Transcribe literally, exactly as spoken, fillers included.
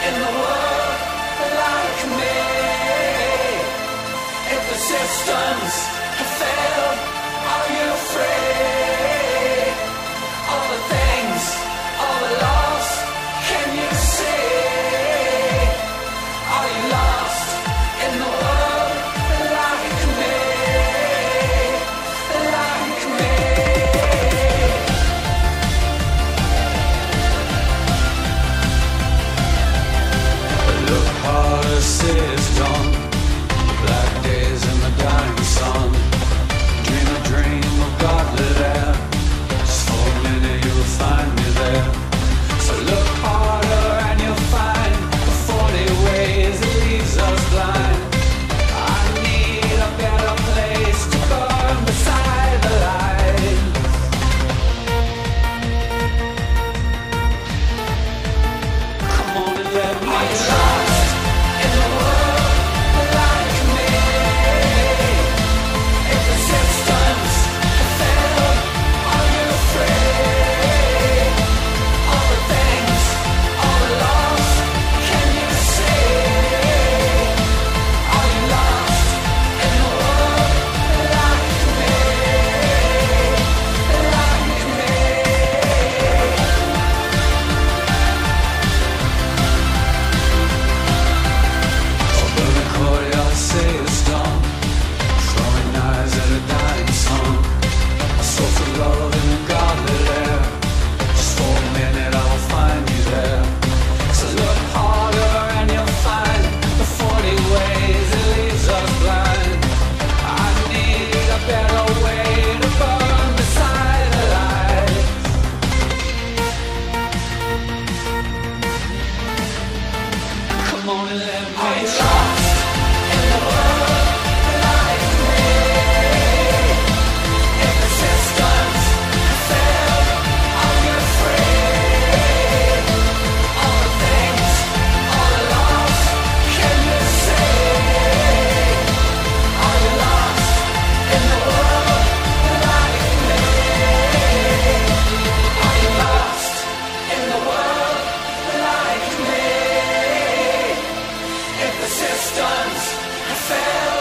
in the world like me. If the systems have failed, are you afraid? All the things, all the loss, can you see? Are you lost in the world like me? Like me? Look hard as it's done. Black days in the dying sun. Dream a dream of godlit air. Just for a minute you'll find me there. So look harder and you'll find the forty ways it leaves us blind. I need a better place to burn beside the light. Come on and let me lost in the world like me. If the systems have failed, are you afraid? All the things, all the loss, can you see? Are you lost in the world like me? Like me? Although the courtyard say it's done, throwing knives at a dying sun. A source of love in the godlit air. Just for a minute I'll find you there. So look harder and you'll find the forty ways it leaves us blind. I need a better way to burn beside the light. Come on and let me lost in the world like me. If the systems have failed, are you afraid? All the things, all the loss, can you say? Are you lost in the world like me? Are you lost in the world like me? If the systems have failed,